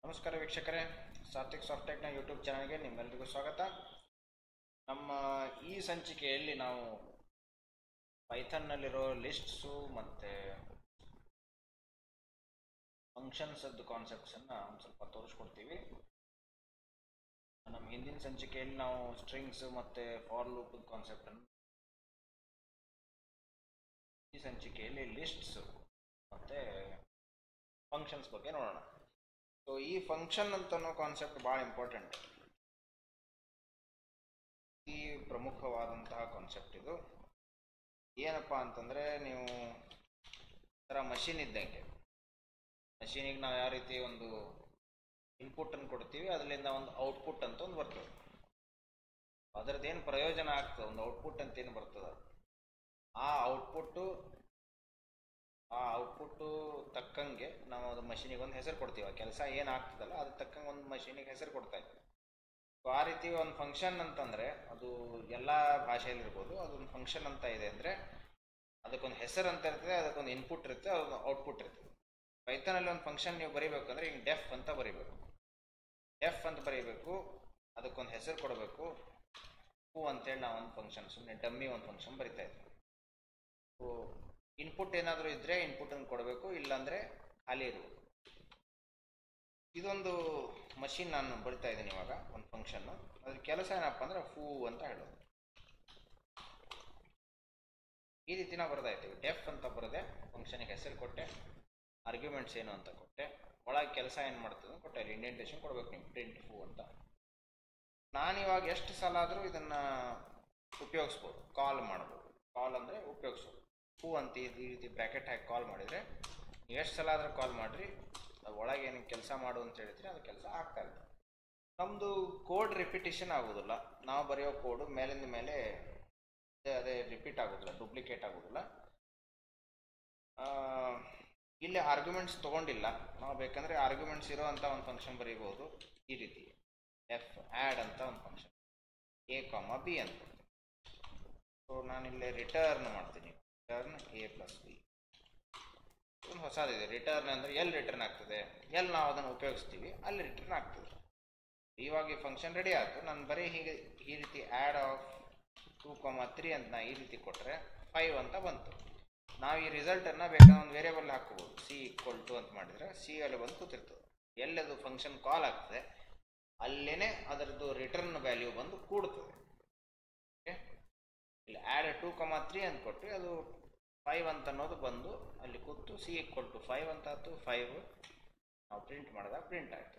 ನಮಸ್ಕಾರ ವೀಕ್ಷಕರೇ, ಸಾತ್ವಿಕ್ ಸಾಫ್ಟ್ಟೆಕ್ನ ಯೂಟ್ಯೂಬ್ ಚಾನಲ್ಗೆ ನಿಮ್ಮೆಲ್ಲರಿಗೂ ಸ್ವಾಗತ. ನಮ್ಮ ಈ ಸಂಚಿಕೆಯಲ್ಲಿ ನಾವು ಪೈಥನ್ನಲ್ಲಿರೋ ಲಿಸ್ಟ್ಸು ಮತ್ತು ಫಂಕ್ಷನ್ಸದ್ದು ಕಾನ್ಸೆಪ್ಟ್ಸನ್ನು ಒಂದು ಸ್ವಲ್ಪ ತೋರಿಸ್ಕೊಡ್ತೀವಿ. ನಮ್ಮ ಹಿಂದಿನ ಸಂಚಿಕೆಯಲ್ಲಿ ನಾವು ಸ್ಟ್ರಿಂಗ್ಸ್ ಮತ್ತು ಫಾರ್ ಲೂಪದ ಕಾನ್ಸೆಪ್ಟನ್ನು, ಈ ಸಂಚಿಕೆಯಲ್ಲಿ ಲಿಸ್ಟ್ಸು ಮತ್ತು ಫಂಕ್ಷನ್ಸ್ ಬಗ್ಗೆ ನೋಡೋಣ. ಸೊ ಈ ಫಂಕ್ಷನ್ ಅಂತನೋ ಕಾನ್ಸೆಪ್ಟ್ ಭಾಳ ಇಂಪಾರ್ಟೆಂಟ್, ಈ ಪ್ರಮುಖವಾದಂತಹ ಕಾನ್ಸೆಪ್ಟ್ ಇದು. ಏನಪ್ಪ ಅಂತಂದರೆ, ನೀವು ಥರ ಮಷಿನ್ ಇದ್ದಂಗೆ, ಮಷೀನಿಗೆ ನಾವು ಯಾವ ರೀತಿ ಒಂದು ಇನ್ಪುಟನ್ನು ಕೊಡ್ತೀವಿ, ಅದರಿಂದ ಒಂದು ಔಟ್ಪುಟ್ ಅಂತ ಒಂದು ಬರ್ತದೆ. ಅದರದ್ದೇನು ಪ್ರಯೋಜನ ಆಗ್ತದೆ, ಒಂದು ಔಟ್ಪುಟ್ ಅಂತ ಏನು ಬರ್ತದೆ, ಆ ಔಟ್ಪುಟ್ಟು ತಕ್ಕಂಗೆ ನಾವು ಅದು ಮಷೀನಿಗೆ ಒಂದು ಹೆಸರು ಕೊಡ್ತೀವಿ. ಆ ಕೆಲಸ ಏನಾಗ್ತದಲ್ಲ ಅದ್ರ ತಕ್ಕಂಗೆ ಒಂದು ಮಷೀನಿಗೆ ಹೆಸರು ಕೊಡ್ತಾ ಇದ್ದೀವಿ. ಸೊ ಆ ರೀತಿ ಒಂದು ಫಂಕ್ಷನ್ ಅಂತಂದರೆ, ಅದು ಎಲ್ಲ ಭಾಷೆಯಲ್ಲಿರ್ಬೋದು, ಅದೊಂದು ಫಂಕ್ಷನ್ ಅಂತ ಇದೆ ಅಂದರೆ ಅದಕ್ಕೊಂದು ಹೆಸರು ಅಂತ ಇರ್ತದೆ, ಅದಕ್ಕೊಂದು ಇನ್ಪುಟ್ ಇರುತ್ತೆ, ಅದೊಂದು ಔಟ್ಪುಟ್ ಇರ್ತದೆ. ಪೈಥಾನಲ್ಲಿ ಒಂದು ಫಂಕ್ಷನ್ ನೀವು ಬರೀಬೇಕಂದ್ರೆ ಈಗ ಡೆಫ್ ಅಂತ ಬರೀಬೇಕು. ಡೆಫ್ ಅಂತ ಬರೀಬೇಕು, ಅದಕ್ಕೊಂದು ಹೆಸರು ಕೊಡಬೇಕು. ಹೂ ಅಂತೇಳಿ ನಾವು ಒಂದು ಫಂಕ್ಷನ್, ಸುಮ್ಮನೆ ಡಮ್ಮಿ ಒಂದು ಫಂಕ್ಷನ್ ಬರಿತಾ ಇದ್ದೀವಿ. ಸೊ ಇನ್ಪುಟ್ ಏನಾದರೂ ಇದ್ದರೆ ಇನ್ಪುಟನ್ನು ಕೊಡಬೇಕು, ಇಲ್ಲಾಂದರೆ ಖಾಲಿ ಇರಬೇಕು. ಇದೊಂದು ಮಷಿನ್ ನಾನು ಬರಿತಾ ಇದ್ದೀನಿ ಇವಾಗ, ಒಂದು ಫಂಕ್ಷನ್ನು. ಅದ್ರ ಕೆಲಸ ಏನಪ್ಪ ಅಂದರೆ ಫೂ ಅಂತ ಹೇಳೋದು. ಈ ರೀತಿ ನಾವು ಬರ್ತಾ ಇದ್ದೀವಿ. ಡೆಫ್ ಅಂತ ಬರದೆ ಫಂಕ್ಷನಿಗೆ ಹೆಸರು ಕೊಟ್ಟೆ, ಆರ್ಗ್ಯುಮೆಂಟ್ಸ್ ಏನು ಅಂತ ಕೊಟ್ಟೆ, ಒಳಗೆ ಕೆಲಸ ಏನು ಮಾಡ್ತದೆ ಕೊಟ್ಟೆ, ಅಲ್ಲಿ ಇಂಡೆಂಟೇಷನ್ ಕೊಡಬೇಕು ನೀವು, ಪ್ರಿಂಟ್ ಫೂ ಅಂತ. ನಾನಿವಾಗ ಎಷ್ಟು ಸಲ ಆದರೂ ಇದನ್ನು ಉಪಯೋಗಿಸ್ಬೋದು, ಕಾಲ್ ಮಾಡ್ಬೋದು. ಕಾಲ್ ಅಂದರೆ ಉಪಯೋಗಿಸೋದು. ಹೂ ಅಂತ ಈ ರೀತಿ ಬ್ರ್ಯಾಕೆಟ್ ಹಾಕಿ ಕಾಲ್ ಮಾಡಿದರೆ, ನೀವು ಎಷ್ಟು ಸಲ ಆದರೂ ಕಾಲ್ ಮಾಡಿರಿ, ಅದು ಒಳಗೆ ಏನು ಕೆಲಸ ಮಾಡು ಅಂತ ಹೇಳಿದ್ರೆ ಅದು ಕೆಲಸ ಆಗ್ತಾ ಇರ್ತದೆ. ನಮ್ಮದು ಕೋಡ್ ರಿಪಿಟೇಷನ್ ಆಗೋದಿಲ್ಲ. ನಾವು ಬರೆಯೋ ಕೋಡು ಮೇಲಿಂದ ಮೇಲೆ ಅದೇ ರಿಪೀಟ್ ಆಗೋದಿಲ್ಲ, ಡೂಪ್ಲಿಕೇಟ್ ಆಗೋದಿಲ್ಲ. ಇಲ್ಲಿ ಆರ್ಗ್ಯುಮೆಂಟ್ಸ್ ತೊಗೊಂಡಿಲ್ಲ ನಾವು. ಬೇಕಂದರೆ ಆರ್ಗ್ಯುಮೆಂಟ್ಸ್ ಇರೋ ಅಂಥ ಒಂದು ಫಂಕ್ಷನ್ ಬರೀಬೋದು. ಈ ರೀತಿ ಎಫ್ ಆ್ಯಡ್ ಅಂತ ಒಂದು ಫಂಕ್ಷನ್, A, B ಅಂತ. ಸೊ ನಾನಿಲ್ಲೇ ರಿಟರ್ನ್ ಮಾಡ್ತೀನಿ, ರಿಟರ್ನ್ A+B. ಒಂದು ಹೊಸದಿದೆ. ರಿಟರ್ನ್ ಅಂದರೆ ಎಲ್ಲಿ ರಿಟರ್ನ್ ಆಗ್ತದೆ, ಎಲ್ಲಿ ನಾವು ಅದನ್ನು ಉಪಯೋಗಿಸ್ತೀವಿ ಅಲ್ಲಿ ರಿಟರ್ನ್ ಆಗ್ತದೆ. ಇವಾಗ ಈ ಫಂಕ್ಷನ್ ರೆಡಿ ಆಯಿತು. ನಾನು ಬರೀ ಹೀಗೆ ಈ ರೀತಿ ಆ್ಯಡ್ ಆಫ್ 2, 3 ಅಂತ ನಾ ಈ ರೀತಿ ಕೊಟ್ಟರೆ 5 ಅಂತ ಬಂತು. ನಾವು ಈ ರಿಸಲ್ಟನ್ನು ಬೇಕಾದ್ರೆ ಒಂದು ವೇರಿಯೇಬಲ್ ಹಾಕ್ಕೋಬೋದು. C=2 ಅಂತ ಮಾಡಿದರೆ C ಅಲ್ಲಿ ಬಂದು ಕೂತಿರ್ತದೆ. ಎಲ್ಲದು ಫಂಕ್ಷನ್ ಕಾಲ್ ಆಗ್ತದೆ ಅಲ್ಲೇ ಅದರದ್ದು ರಿಟರ್ನ್ ವ್ಯಾಲ್ಯೂ ಬಂದು ಕೂಡ್ತದೆ. ಓಕೆ, ಇಲ್ಲಿ ಆ್ಯಡ್ 2, 3 ಅಂತ ಕೊಟ್ಟು ಅದು 5 ಅಂತ ಅನ್ನೋದು ಬಂದು ಅಲ್ಲಿ ಕೂತು C=5 ಅಂತ ಆಯ್ತು. 5 ನಾವು ಪ್ರಿಂಟ್ ಮಾಡಿದಾಗ ಪ್ರಿಂಟ್ ಆಯಿತು.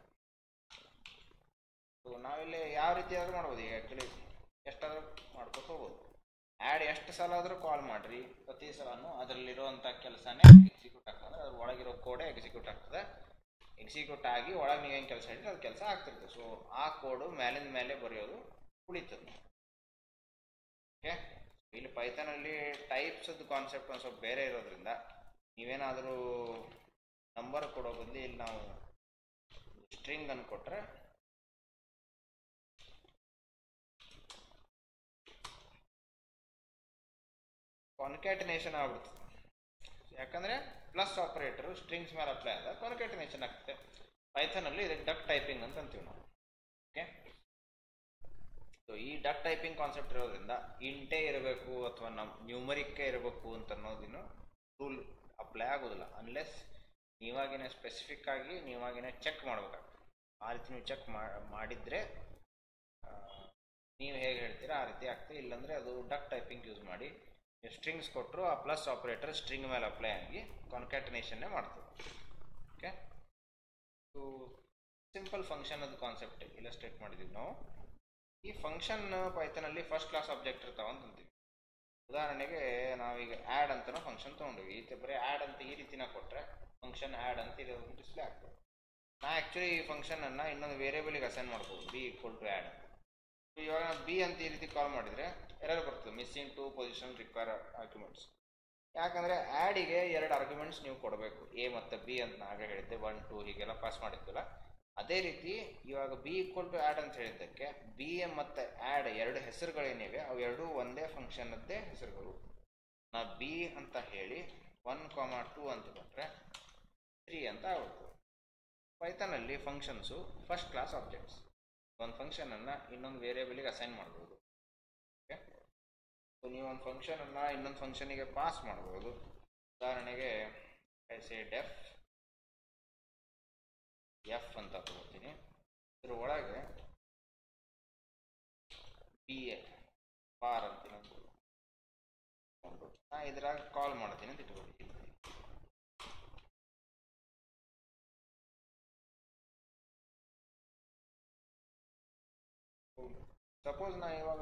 ಸೊ ನಾವಿಲ್ಲಿ ಯಾವ ರೀತಿ ಆದರೂ ಮಾಡ್ಬೋದು. ಈಗ ಆ್ಯಕ್ಚುಲಿ ಎಷ್ಟಾದರೂ ಮಾಡ್ಕೊತ ಹೋಗ್ಬೋದು. ಆ್ಯಡ್ ಎಷ್ಟು ಸಲ ಆದರೂ ಕಾಲ್ ಮಾಡಿರಿ, ಪ್ರತಿ ಸಲನೂ ಅದರಲ್ಲಿರುವಂಥ ಕೆಲಸನೇ ಎಕ್ಸಿಕ್ಯೂಟ್ ಆಗ್ತದೆ. ಅದ್ರ ಒಳಗಿರೋ ಕೋಡೇ ಎಕ್ಸಿಕ್ಯೂಟ್ ಆಗ್ತದೆ. ಎಕ್ಸಿಕ್ಯೂಟ್ ಆಗಿ ಒಳಗೆ ನೀವೇನು ಕೆಲಸ ಹೇಳಿದ್ರೆ ಅದು ಕೆಲಸ ಆಗ್ತಿರ್ತದೆ. ಸೊ ಆ ಕೋಡು ಮೇಲಿಂದ ಮೇಲೆ ಬರೆಯೋದು ಉಳಿತದೆ. ಓಕೆ, ಇಲ್ಲಿ ಪೈಥಾನಲ್ಲಿ ಟೈಪ್ಸದ್ದು ಕಾನ್ಸೆಪ್ಟ್ ಒಂದು ಸ್ವಲ್ಪ ಬೇರೆ ಇರೋದ್ರಿಂದ ನೀವೇನಾದರೂ ನಂಬರ್ ಕೊಡೋ ಬದಲು ಇಲ್ಲಿ ನಾವು ಸ್ಟ್ರಿಂಗ್ ಅನ್ನು ಕೊಟ್ಟರೆ ಕಾನ್ಕ್ಯಾಟಿನೇಷನ್ ಆಗ್ಬಿಡ್ತದೆ. ಯಾಕಂದರೆ ಪ್ಲಸ್ ಆಪರೇಟರು ಸ್ಟ್ರಿಂಗ್ಸ್ ಮೇಲೆ ಅಪ್ಲೈ ಆದಾಗ ಕಾನ್ಕ್ಯಾಟಿನೇಷನ್ ಆಗ್ತದೆ. ಪೈಥಾನಲ್ಲಿ ಇದಕ್ಕೆ ಡಕ್ ಟೈಪಿಂಗ್ ಅಂತ ಅಂತೀವಿ ನಾವು. ಓಕೆ, ಸೊ ಈ ಡಕ್ ಟೈಪಿಂಗ್ ಕಾನ್ಸೆಪ್ಟ್ ಇರೋದ್ರಿಂದ ಇಂಟೇ ಇರಬೇಕು ಅಥವಾ ನ್ಯೂಮರಿಕ್ಕೇ ಇರಬೇಕು ಅಂತ ಅನ್ನೋದಿನ್ನು ರೂಲ್ ಅಪ್ಲೈ ಆಗೋದಿಲ್ಲ, ಅನ್ಲೆಸ್ ನೀವಾಗಿನೇ ಸ್ಪೆಸಿಫಿಕ್ ಆಗಿ ನೀವಾಗಿನೇ ಚೆಕ್ ಮಾಡಬೇಕಾಗ್ತದೆ. ಆ ರೀತಿ ನೀವು ಚೆಕ್ ಮಾಡಿದರೆ ನೀವು ಹೇಗೆ ಹೇಳ್ತೀರಾ ಆ ರೀತಿ ಆಗ್ತದೆ. ಇಲ್ಲಾಂದರೆ ಅದು ಡಕ್ ಟೈಪಿಂಗ್ ಯೂಸ್ ಮಾಡಿ ನೀವು ಸ್ಟ್ರಿಂಗ್ಸ್ ಕೊಟ್ಟರು ಆ ಪ್ಲಸ್ ಆಪರೇಟರ್ ಸ್ಟ್ರಿಂಗ್ ಮೇಲೆ ಅಪ್ಲೈ ಆಗಿ ಕಾನ್ಕ್ಯಾಟಿನೇಷನ್ನೇ ಮಾಡ್ತದೆ. ಓಕೆ, ಸೊ ಸಿಂಪಲ್ ಫಂಕ್ಷನ್ ಅದು ಕಾನ್ಸೆಪ್ಟ್ ಇಲಸ್ಟ್ರೇಟ್ ಮಾಡಿದ್ದೀವಿ ನಾವು. ಈ ಫಂಕ್ಷನ್ ಪೈಥಾನಲ್ಲಿ ಫಸ್ಟ್ ಕ್ಲಾಸ್ ಆಬ್ಜೆಕ್ಟ್ ಇರ್ತಾವೆ ಅಂತೀವಿ. ಉದಾಹರಣೆಗೆ ನಾವೀಗ ಆ್ಯಡ್ ಅಂತನೋ ಫಂಕ್ಷನ್ ತೊಗೊಂಡಿವಿ. ಈ ಬರೀ ಆ್ಯಡ್ ಅಂತ ಈ ರೀತಿನ ಕೊಟ್ಟರೆ ಫಂಕ್ಷನ್ ಆ್ಯಡ್ ಅಂತ ಇದು ಡಿಸ್ಪ್ಲೇ ಆಗ್ತದೆ. ನಾ ಆ್ಯಕ್ಚುಲಿ ಈ ಫಂಕ್ಷನನ್ನು ಇನ್ನೊಂದು ವೇರಿಯೇಬಲಿಗೆ ಅಸೈನ್ ಮಾಡ್ಬೋದು, B=add. ಸೊ ಇವಾಗ B ಅಂತ ಈ ರೀತಿ ಕಾಲ್ ಮಾಡಿದರೆ ಎರರ್ ಬರ್ತದೆ, ಮಿಸ್ಸಿಂಗ್ 2 ಪೊಸಿಷನ್ ರಿಕ್ವೈರ್ ಆರ್ಗ್ಯುಮೆಂಟ್ಸ್. ಯಾಕಂದರೆ ಆ್ಯಡಿಗೆ 2 ಆರ್ಗ್ಯುಮೆಂಟ್ಸ್ ನೀವು ಕೊಡಬೇಕು, A ಮತ್ತು B ಅಂತ ನಾವೇ ಹೇಳಿದ್ದೆ, 1, 2 ಹೀಗೆಲ್ಲ ಪಾಸ್ ಮಾಡಿದ್ವಲ್ಲ. ಅದೇ ರೀತಿ ಇವಾಗ B=add ಅಂತ ಹೇಳಿದ್ದಕ್ಕೆ B ಮತ್ತು ಆ್ಯಡ್ 2 ಹೆಸರುಗಳೇನಿವೆ ಅವು ಎರಡೂ ಒಂದೇ ಫಂಕ್ಷನ್ನದ್ದೇ ಹೆಸರುಗಳು. ನಾ B ಅಂತ ಹೇಳಿ 1, 2 ಅಂತ ಕೊಟ್ಟರೆ 3 ಅಂತ ಆಗುತ್ತೆ. ಪೈಥಾನಲ್ಲಿ ಫಂಕ್ಷನ್ಸು ಫಸ್ಟ್ ಕ್ಲಾಸ್ ಆಬ್ಜೆಕ್ಟ್ಸ್. ಒಂದು ಫಂಕ್ಷನನ್ನು ಇನ್ನೊಂದು ವೇರಿಯೇಬಲಿಗೆ ಅಸೈನ್ ಮಾಡ್ಬೋದು. ಓಕೆ, ಸೊ ನೀವು ಒಂದು ಫಂಕ್ಷನನ್ನು ಇನ್ನೊಂದು ಫಂಕ್ಷನಿಗೆ ಪಾಸ್ ಮಾಡ್ಬೋದು. ಉದಾಹರಣೆಗೆ ಐ ಡೆಫ್ ಎಫ್ ಅಂತ ತಗೋತೀನಿ. ಇದ್ರ ಒಳಗೆ ಬಿ ಎ ಬಾರ್ ಅಂತೀನಿ ಅಂದ್ಬೋದು. ನಾ ಇದ್ರಾಗ ಕಾಲ್ ಮಾಡ್ತೀನಿ ಅಂತ ಇಟ್ಕೊಳ್ತೀನಿ. ಸಪೋಸ್ ನಾ ಇವಾಗ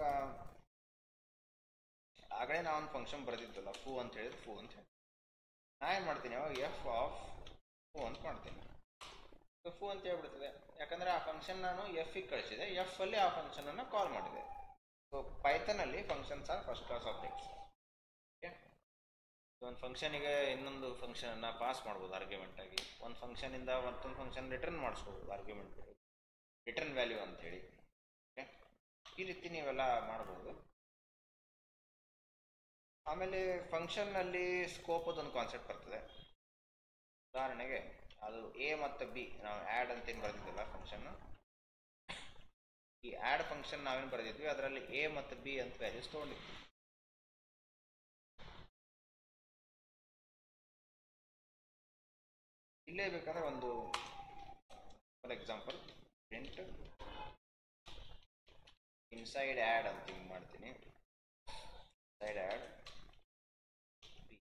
ಆಗಲೇ ನಾ ಒಂದು ಫಂಕ್ಷನ್ ಬರೆದಿದ್ದಲ್ಲ ಫೂ ಅಂತ ಹೇಳಿದ್ರೆ ಫೂ ಅಂತ ಹೇಳಿ ನಾ ಏನು ಮಾಡ್ತೀನಿ ಅವಾಗ ಎಫ್ ಆಫ್ ಫೂ ಅಂತ ಮಾಡ್ತೀನಿ. ಸೊ ಫೂ ಅಂತ ಹೇಳ್ಬಿಡ್ತದೆ, ಯಾಕಂದರೆ ಆ ಫಂಕ್ಷನ್ ನಾನು ಎಫಿಗೆ ಕಳಿಸಿದೆ, ಎಫ್ ಅಲ್ಲಿ ಆ ಫಂಕ್ಷನನ್ನು ಕಾಲ್ ಮಾಡಿದೆ. ಸೊ ಪೈಥಾನಲ್ಲಿ functions are first class objects. Okay, ಒಂದು ಫಂಕ್ಷನಿಗೆ ಇನ್ನೊಂದು ಫಂಕ್ಷನನ್ನು ಪಾಸ್ ಮಾಡ್ಬೋದು ಆರ್ಗ್ಯುಮೆಂಟ್ ಆಗಿ. ಒಂದು ಫಂಕ್ಷನಿಂದ ಮತ್ತೊಂದು ಫಂಕ್ಷನ್ ರಿಟರ್ನ್ ಮಾಡಿಸ್ಬೋದು ಆರ್ಗ್ಯುಮೆಂಟ್ ರಿಟರ್ನ್ ವ್ಯಾಲ್ಯೂ ಅಂತೇಳಿ. ಓಕೆ, ಈ ರೀತಿ ನೀವೆಲ್ಲ ಮಾಡ್ಬೋದು. ಆಮೇಲೆ ಫಂಕ್ಷನ್ನಲ್ಲಿ ಸ್ಕೋಪ್ ಅದೊಂದು ಕಾನ್ಸೆಪ್ಟ್ ಬರ್ತದೆ. ಉದಾಹರಣೆಗೆ ಅದು ಎ ಮತ್ತು ಬಿ ನಾವು ಆ್ಯಡ್ ಅಂತೇನು ಬರೆದಿದ್ದಲ್ಲ ಫಂಕ್ಷನ್, ಈ ಆ್ಯಡ್ ಫಂಕ್ಷನ್ ನಾವೇನು ಬರೆದಿದ್ವಿ ಅದರಲ್ಲಿ ಎ ಮತ್ತು ಬಿ ಅಂತ ವ್ಯಾಲ್ಯೂಸ್ ತೊಗೊಂಡಿದ್ವಿ. ಇಲ್ಲೇ ಬೇಕಂದ್ರೆ ಒಂದು for example print inside add ಅಂತ ಹಿಂಗೆ ಮಾಡ್ತೀನಿ. Inside add B,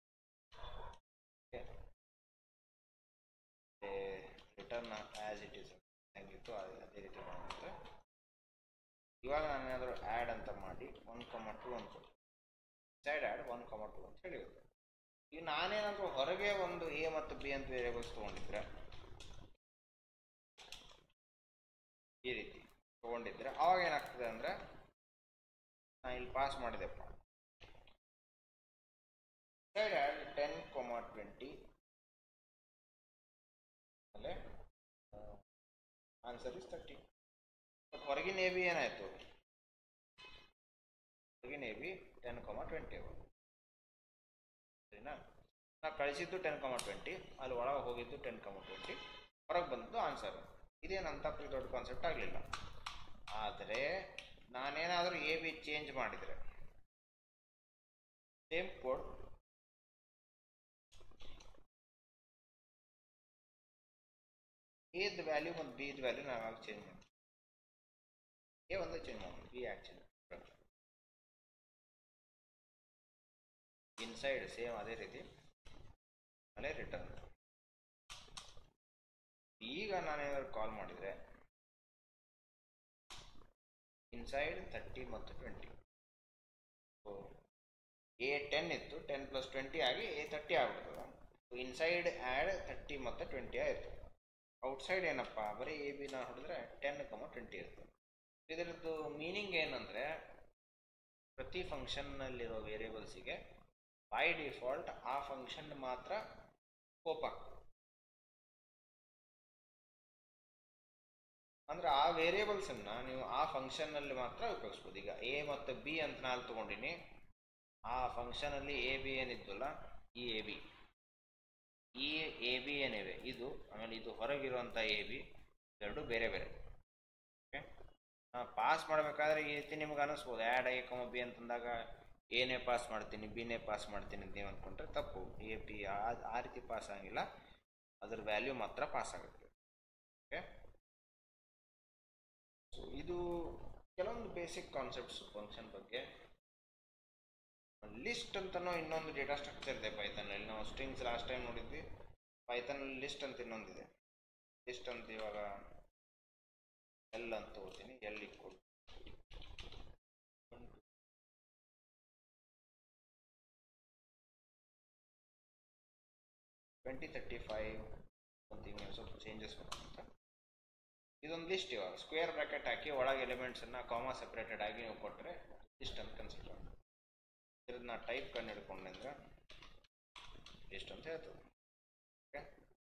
return as it is ಹೆಂಗಿತ್ತು ಅದೇ ರೀತಿ ಮಾಡುತ್ತೆ. ಇವಾಗ ನಾನು ಏನಾದರೂ ಆ್ಯಡ್ ಅಂತ ಮಾಡಿ 1,2 ಅಂತ ಇನ್ಸೈಡ್ ಆ್ಯಡ್ 1,2 ಅಂತ ಹೇಳಿರುತ್ತೆ. ಈಗ ನಾನೇನಾದರೂ ಹೊರಗೆ ಒಂದು ಎ ಮತ್ತು ಬಿ ಅಂತ ವೇರಿಯೇಬಲ್ಸ್ ತೊಗೊಂಡಿದ್ರೆ, ಈ ರೀತಿ ತೊಗೊಂಡಿದ್ರೆ ಅವಾಗ ಏನಾಗ್ತದೆ ಅಂದರೆ ನಾನು ಇಲ್ಲಿ ಪಾಸ್ ಮಾಡಿದೆಪ್ಪ ಇನ್ಸೈಡ್ ಆ್ಯಡ್ 10,20 ಆಮೇಲೆ ಆನ್ಸರ್ ಇಸ್ 30. ಬಟ್ ಹೊರಗಿನ ಎ ಬಿ ಏನಾಯಿತು, ಹೊರಗಿನ ಎ ಬಿ 10,20 ಸರಿನಾ. ನಾ ಕಳಿಸಿದ್ದು 10,20, ಅಲ್ಲಿ ಒಳಗೆ ಹೋಗಿದ್ದು 10,20, ಹೊರಗೆ ಬಂದದ್ದು ಆನ್ಸರ್. ಇದೇನಂತ ದೊಡ್ಡ ಕಾನ್ಸೆಪ್ಟ್ ಆಗಲಿಲ್ಲ. ಆದರೆ ನಾನೇನಾದರೂ ಎ ಬಿ ಚೇಂಜ್ ಮಾಡಿದರೆ ಸೇಮ್ ಕೋಡ್ ಎದ್ ವ್ಯಾಲ್ಯೂ ಮತ್ತು ಬಿ ದ ವ್ಯಾಲ್ಯೂ ನಾವಾಗ ಚೇಂಜ್ ಮಾಡಿ ಎ ಒಂದೇ ಚೇಂಜ್ ಮಾಡೋದು, ಬಿ ಯಾಕೆ ಚೇಂಜ್ ಇನ್ಸೈಡ್ ಸೇಮ್ ಅದೇ ರೀತಿ ಆಮೇಲೆ ರಿಟರ್ನ್. ಈಗ ನಾನೇನಾದ್ರು ಕಾಲ್ ಮಾಡಿದರೆ ಇನ್ಸೈಡ್ 30 ಮತ್ತು 20, ಸೊ ಎ 10 ಇತ್ತು, 10 + 20 ಆಗಿ ಎ 30 ಆಗ್ಬಿಡ್ತದೆ. ಇನ್ಸೈಡ್ ಆ್ಯಡ್ 30 ಮತ್ತು 20 ಆಯಿತು. ಔಟ್ಸೈಡ್ ಏನಪ್ಪ ಬರೀ ಎ ಬಿ ನ ಹೊಡೆದ್ರೆ 10,20 ಇರ್ತದೆ. ಇದರದ್ದು ಮೀನಿಂಗ್ ಏನಂದರೆ ಪ್ರತಿ ಫಂಕ್ಷನ್ನಲ್ಲಿರೋ ವೇರಿಯೇಬಲ್ಸಿಗೆ ಬೈ ಡಿಫಾಲ್ಟ್ ಆ ಫಂಕ್ಷನ್ ಮಾತ್ರ ಸ್ಕೋಪ್ ಆಗ್ತದೆ. ಅಂದರೆ ಆ ವೇರಿಯೇಬಲ್ಸನ್ನು ನೀವು ಆ ಫಂಕ್ಷನ್ನಲ್ಲಿ ಮಾತ್ರ ಉಪಯೋಗಿಸ್ಬೋದು. ಈಗ ಎ ಮತ್ತು ಬಿ ಅಂತ ನಾನು ತೊಗೊಂಡಿನಿ, ಆ ಫಂಕ್ಷನಲ್ಲಿ ಎ ಬಿ ಏನಿದ್ದಲ್ಲ ಈ ಎ ಬಿ ಏನಿವೆ ಇದು, ಆಮೇಲೆ ಇದು ಹೊರಗಿರುವಂಥ ಎ ಬಿ ಎರಡು ಬೇರೆ ಬೇರೆ. ಓಕೆ, ಪಾಸ್ ಮಾಡಬೇಕಾದ್ರೆ ಈ ರೀತಿ ನಿಮ್ಗೆ ಅನ್ನಿಸ್ಬೋದು ಆ್ಯಡ್ ಎ ಕಮ ಬಿ ಅಂತಂದಾಗ ಎನೇ ಪಾಸ್ ಮಾಡ್ತೀನಿ ಬಿನೇ ಪಾಸ್ ಮಾಡ್ತೀನಿ ಅಂತ ನೀವು ಅಂದ್ಕೊಂಡ್ರೆ ತಪ್ಪು. ಎ ಬಿ ಆ ರೀತಿ ಪಾಸ್ ಆಗಿಲ್ಲ, ಅದ್ರ ವ್ಯಾಲ್ಯೂ ಮಾತ್ರ ಪಾಸ್ ಆಗುತ್ತೆ. ಓಕೆ, ಸೊ ಇದು ಕೆಲವೊಂದು ಬೇಸಿಕ್ ಕಾನ್ಸೆಪ್ಟ್ಸ್ ಫಂಕ್ಷನ್ ಬಗ್ಗೆ. ಲಿಸ್ಟ್ ಅಂತನೋ ಇನ್ನೊಂದು ಡೇಟಾ ಸ್ಟ್ರಕ್ಚರ್ ಇದೆ ಪೈಥಾನಲ್ಲಿ. ನಾವು ಸ್ಟ್ರಿಂಗ್ಸ್ ಲಾಸ್ಟ್ ಟೈಮ್ ನೋಡಿದ್ವಿ, ಪೈಥಾನಲ್ಲಿ ಲಿಸ್ಟ್ ಅಂತ ಇನ್ನೊಂದಿದೆ. ಲಿಸ್ಟ್ ಅಂತ ಇವಾಗ ಎಲ್ ಅಂತ ತಗೋತೀನಿ, ಎಲ್ ಈಕ್ವಲ್ 2035 ಸಮಥಿಂಗ್ ಸ್ವಲ್ಪ ಚೇಂಜಸ್ ಮಾಡ್ಕೊಂತ ಇದೊಂದು ಲಿಸ್ಟ್. ಇವಾಗ ಸ್ಕ್ವೇರ್ ಬ್ರಾಕೆಟ್ ಹಾಕಿ ಒಳಗೆ ಎಲಿಮೆಂಟ್ಸನ್ನು ಕಾಮಾ ಸೆಪ್ರೇಟೆಡ್ ಆಗಿ ನೀವು ಕೊಟ್ಟರೆ ಲಿಸ್ಟ್ ಅಂತ ಕನ್ಸಿಡರ್ ಮಾಡಿ. ಇದನ್ನ ಟೈಪ್ ಕಂಡು ಹಿಡ್ಕೊಂಡ್ರೆ ಲಿಸ್ಟ್ ಅಂತ ಹೇಳ್ತದೆ. ಓಕೆ,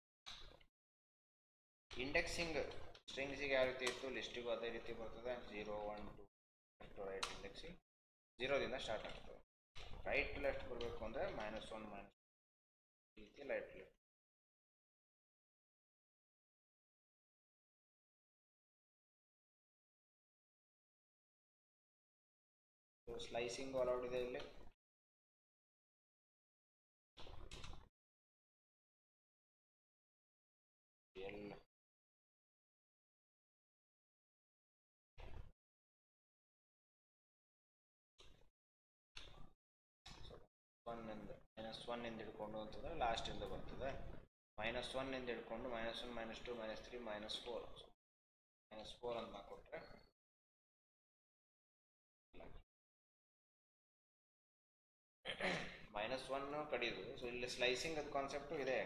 ಇಂಡೆಕ್ಸಿಂಗ್ ಸ್ಟ್ರಿಂಗ್ಸಿಗೆ ಯಾವ ರೀತಿ ಇತ್ತು ಲಿಸ್ಟಿಗೂ ಅದೇ ರೀತಿ ಬರ್ತದೆ. 0 1 2 ರೈಟ್ ಇಂಡೆಕ್ಸಿಂಗ್ 0ದಿಂದ ಸ್ಟಾರ್ಟ್ ಆಗ್ತದೆ. ರೈಟ್ ಟು ಲೆಫ್ಟ್ ಬರಬೇಕು ಅಂದರೆ -1 ಈ ರೀತಿ ರೈಟ್ ಲೆಫ್ಟ್ ಸ್ಲೈಸಿಂಗ್ ಅಲೌಡ್ ಇದೆ ಇಲ್ಲಿ. ಎಲ್ಲ -1 ಇಂದ ಹಿಡ್ಕೊಂಡು ಅಂತಂದ್ರೆ ಲಾಸ್ಟ್ ಇಂದ ಬರ್ತದೆ. -1 ಇಂದ ಹಿಡ್ಕೊಂಡು -1 -2 -3 -4 -4 ಅಂತ ಕೊಟ್ರೆ -1 ಕಡಿದು. ಸೊ ಇಲ್ಲಿ ಸ್ಲೈಸಿಂಗ್ ಅದು ಕಾನ್ಸೆಪ್ಟು ಇದೆ.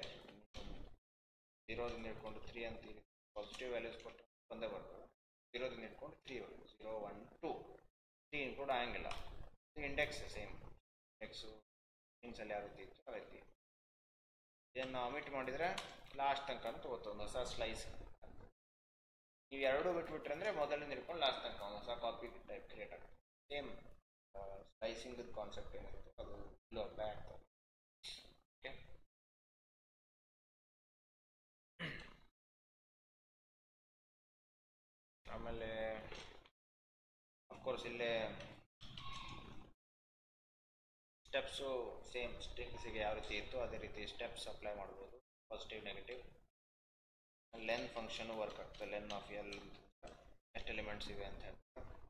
0 ಇಂದ ಹಿಡ್ಕೊಂಡು 3 ಅಂತ ಪಾಸಿಟಿವ್ ವ್ಯಾಲ್ಯೂಸ್ ಕೊಟ್ಟರೆ ಬಂದೇ ಬರ್ತದೆ. 0 ಇಂದ ಹಿಡ್ಕೊಂಡು 3 0 1 2 3 ಇನ್ಕ್ಲೂಡ್ ಆಗಂಗಿಲ್ಲ. ಇಂಡೆಕ್ಸ್ ಸೇಮ್ ಇಂಡೆಕ್ಸು ಥಿಂಗ್ಸಲ್ಲಿ ಯಾವ ರೀತಿ ಇತ್ತು ಆ ರೀತಿ. ಇದನ್ನು ಆಮಿಟ್ ಮಾಡಿದರೆ ಲಾಸ್ಟ್ ತನಕ ಅಂತ ಒಂದು ಹೊಸ ಸ್ಲೈಸ್. ನೀವು ಎರಡೂ ಬಿಟ್ಬಿಟ್ರೆ ಅಂದರೆ ಮೊದಲಿಂದ ಹಿಡ್ಕೊಂಡು ಲಾಸ್ಟ್ ತನಕ ಒಂದು ಹೊಸ ಕಾಪಿ ಟೈಪ್ ಕ್ರಿಯೇಟ್ ಆಗ್ತದೆ. ಸೇಮ್ ಸ್ಲೈಸಿಂಗ್ ಕಾನ್ಸೆಪ್ಟ್ ಏನಿರುತ್ತೆ ಅದು ಇಲ್ಲೂ ಅಪ್ಲೈ ಆಗ್ತದೆ. ಓಕೆ, ಆಮೇಲೆ ಅಫ್ಕೋರ್ಸ್ ಇಲ್ಲೇ ಸ್ಟೆಪ್ಸು ಸೇಮ್ ಸ್ಟ್ರಿಂಗ್ಸಿಗೆ ಯಾವ ರೀತಿ ಇತ್ತು ಅದೇ ರೀತಿ ಸ್ಟೆಪ್ಸ್ ಅಪ್ಲೈ ಮಾಡ್ಬೋದು. Positive negative len function work ಆಗ್ತದೆ. ಲೆನ್ ಆಫ್ ಎಲ್ ಎಷ್ಟು ಎಲಿಮೆಂಟ್ಸ್ ಇವೆ ಅಂತ ಹೇಳ್ತಾರೆ.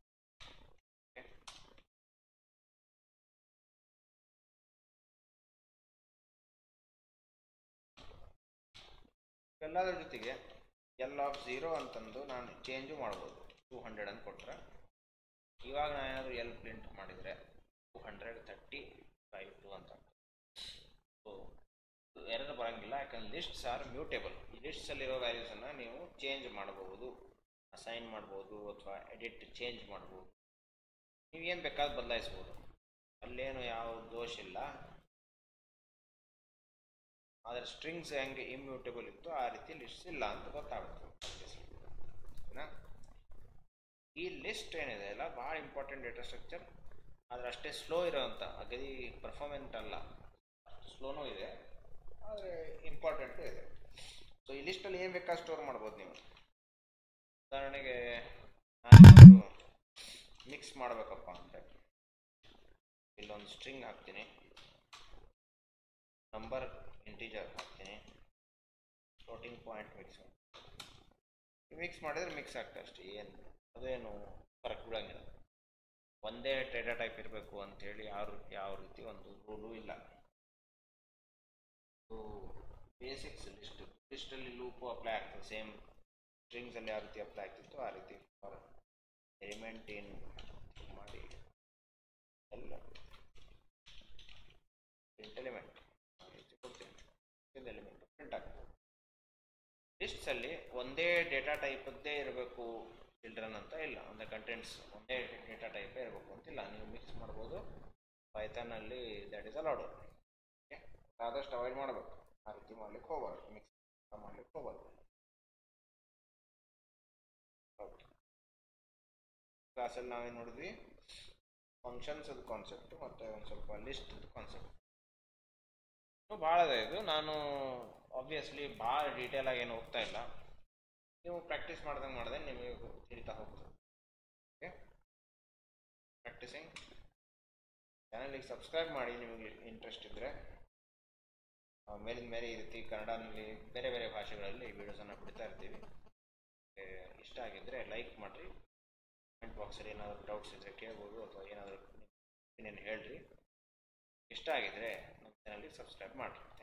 ಎಲ್ಲದರ ಜೊತೆಗೆ ಎಲ್ ಆಫ್ 0 ಅಂತಂದು ನಾನು ಚೇಂಜು ಮಾಡ್ಬೋದು. 200 ಅಂತ ಕೊಟ್ಟರೆ ಇವಾಗ ನಾನು ಏನಾದರೂ ಎಲ್ ಪ್ರಿಂಟ್ ಮಾಡಿದರೆ 235 ಅಂತ. ಸೊ ಎರಡೂ ಬರೋಂಗಿಲ್ಲ, ಯಾಕಂದ್ರೆ ಲಿಸ್ಟ್ಸ್ ಆರ್ ಮ್ಯೂಟೇಬಲ್. ಈ ಲಿಸ್ಟ್ಸಲ್ಲಿರೋ ವ್ಯಾಲ್ಯೂಸನ್ನು ನೀವು ಚೇಂಜ್ ಮಾಡ್ಬೋದು, ಅಸೈನ್ ಮಾಡ್ಬೋದು ಅಥವಾ ಎಡಿಟ್ ಚೇಂಜ್ ಮಾಡ್ಬೋದು. ನೀವು ಏನು ಬೇಕಾದ್ರೂ ಬದಲಾಯಿಸ್ಬೋದು, ಅಲ್ಲೇನು ಯಾವ ದೋಷ ಇಲ್ಲ. ಆದರೆ ಸ್ಟ್ರಿಂಗ್ಸ್ ಹೆಂಗೆ ಇಮ್ಯೂಟೇಬಲ್ ಇತ್ತು ಆ ರೀತಿ ಲಿಸ್ಟ್ಸ್ ಇಲ್ಲ ಅಂತ ಗೊತ್ತಾಗುತ್ತೆ. ಈ ಲಿಸ್ಟ್ ಏನಿದೆ ಅಲ್ಲ ಭಾಳ ಇಂಪಾರ್ಟೆಂಟ್ ಡೇಟಾ ಸ್ಟ್ರಕ್ಚರ್. ಆದರೆ ಅಷ್ಟೇ ಸ್ಲೋ ಇರೋವಂಥ ಅಗದಿ ಪರ್ಫಾರ್ಮೆಂಟ್ ಅಲ್ಲ, ಸ್ಲೋನೂ ಇದೆ ಆದರೆ ಇಂಪಾರ್ಟೆಂಟು ಇದೆ. ಸೊ ಈ ಲಿಸ್ಟಲ್ಲಿ ಏನು ಬೇಕಾದ್ರೂ ಸ್ಟೋರ್ ಮಾಡ್ಬೋದು ನೀವು. ಉದಾಹರಣೆಗೆ ನಾನು ಮಿಕ್ಸ್ ಮಾಡಬೇಕಪ್ಪ ಅಂದರೆ ಇಲ್ಲೊಂದು ಸ್ಟ್ರಿಂಗ್ ಹಾಕ್ತೀನಿ, ನಂಬರ್ ಇಂಟೀಜರ್ ಹಾಕ್ತೀನಿ, ಫ್ಲೋಟಿಂಗ್ ಪಾಯಿಂಟ್ ಮಿಕ್ಸ್ ಮಾಡಿದರೆ ಮಿಕ್ಸ್ ಆಗ್ತದೆ ಅಷ್ಟೇ. ಅದೇನು ಫರಕ್ ಬಿಡೋಂಗಿಲ್ಲ. ಒಂದೇ ಡೇಟಾ ಟೈಪ್ ಇರಬೇಕು ಅಂಥೇಳಿ ಯಾವ ರೀತಿ ಒಂದು ರೂಲು ಇಲ್ಲ. ಬೇಸಿಕ್ಸ್ ಲಿಸ್ಟಲ್ಲಿ ಲೂಪು ಅಪ್ಲೈ ಆಗ್ತದೆ. ಸೇಮ್ ಸ್ಟ್ರಿಂಗ್ಸಲ್ಲಿ ಯಾವ ರೀತಿ ಅಪ್ಲೈ ಆಗ್ತಿತ್ತು ಆ ರೀತಿ ಎಲಿಮೆಂಟ್ ಏನು ಮಾಡಿ ಎಲ್ಲ ಪ್ರಿಂಟ್ ಎಲಿಮೆಂಟ್ ಕೊಡ್ತೀನಿ. ಎಲಿಮೆಂಟ್ ಪ್ರಿಂಟ್ ಆಗ್ತದೆ. ಲಿಸ್ಟ್ಸಲ್ಲಿ ಒಂದೇ ಡೇಟಾ ಟೈಪದ್ದೇ ಇರಬೇಕು ಚಿಲ್ಡ್ರನ್ ಅಂತ ಇಲ್ಲ, ಒಂದು ಕಂಟೆಂಟ್ಸ್ ಒಂದೇ ಡೇಟಾ ಟೈಪೇ ಇರಬೇಕು ಅಂತಿಲ್ಲ. ನೀವು ಮಿಕ್ಸ್ ಮಾಡ್ಬೋದು. ಪೈಥಾನಲ್ಲಿ ದ್ಯಾಟ್ ಈಸ್ ಅಲೌಡ್. ಓಕೆ, ಆದಷ್ಟು ಅವಾಯ್ಡ್ ಮಾಡಬೇಕು. ಆ ರೀತಿ ಮಾಡ್ಲಿಕ್ಕೆ ಹೋಗಬಾರ್ದು, ಮಿಕ್ಸ್ ಮಾಡ್ಲಿಕ್ಕೆ ಹೋಗಬಾರ್ದು. ಓಕೆ, ಕ್ಲಾಸಲ್ಲಿ ನಾವೇನು ನೋಡಿದ್ವಿ, ಫಂಕ್ಷನ್ಸ್ ಅದು ಕಾನ್ಸೆಪ್ಟು ಮತ್ತು ಒಂದು ಸ್ವಲ್ಪ ಲಿಸ್ಟ್ ಕಾನ್ಸೆಪ್ಟ್ ಭಾಳ ಇದೆ. ಇದು ನಾನು ಆಬ್ವಿಯಸ್ಲಿ ಭಾಳ ಡೀಟೇಲಾಗಿ ಏನು ಹೋಗ್ತಾ ಇಲ್ಲ. ನೀವು ಪ್ರಾಕ್ಟೀಸ್ ಮಾಡ್ದಂಗೆ ನಿಮಗೆ ತಿಳಿತಾ ಹೋಗ್ತದೆ. ಓಕೆ, ಪ್ರಾಕ್ಟೀಸಿಂಗ್ ಚಾನಲಿಗೆ ಸಬ್ಸ್ಕ್ರೈಬ್ ಮಾಡಿ ನಿಮಗೆ ಇಂಟ್ರೆಸ್ಟ್ ಇದ್ದರೆ. ಮೇಲಿಂದ ಮೇಲೆ ಈ ರೀತಿ ಕನ್ನಡದಲ್ಲಿ ಬೇರೆ ಬೇರೆ ಭಾಷೆಗಳಲ್ಲಿ ವೀಡಿಯೋಸನ್ನು ಬಿಡ್ತಾ ಇರ್ತೀವಿ. ಇಷ್ಟ ಆಗಿದ್ದರೆ ಲೈಕ್ ಮಾಡಿರಿ. ಕಮೆಂಟ್ ಬಾಕ್ಸಲ್ಲಿ ಏನಾದರೂ ಡೌಟ್ಸ್ ಇದ್ದರೆ ಕೇಳ್ಬೋದು ಅಥವಾ ಏನಾದರೂ ಒಪಿನಿಯನ್ ಹೇಳ್ರಿ. ಇಷ್ಟ ಆಗಿದ್ದರೆ ನಮ್ಮ ಚಾನಲಿಗೆ ಸಬ್ಸ್ಕ್ರೈಬ್ ಮಾಡಿರಿ.